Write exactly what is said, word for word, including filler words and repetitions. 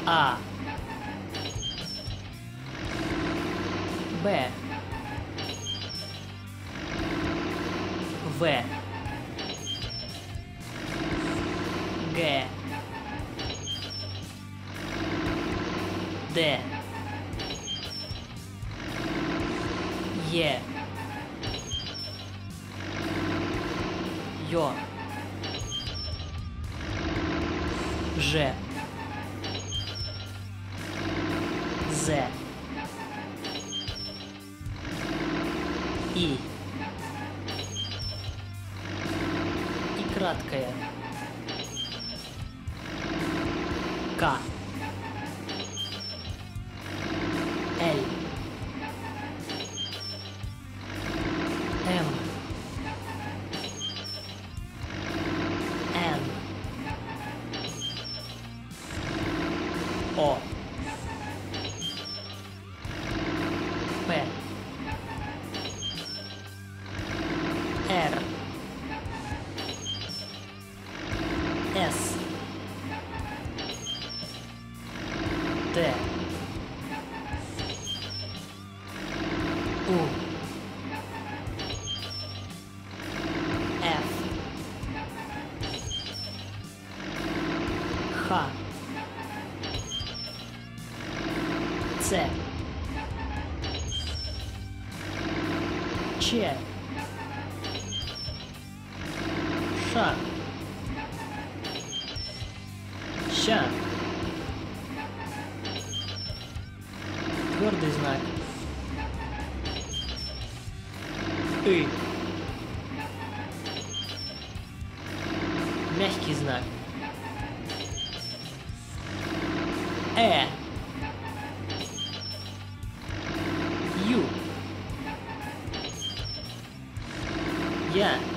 А. Б. В. Г. Д. Е. Ё. Ж. З. И. И краткое. К. Л. М. Н. О. П. Р. С. Т. У. Ф. Х. Ц. Ч. Ш. Щ. Твердый знак. И. Мягкий знак. Э. Ю. Я.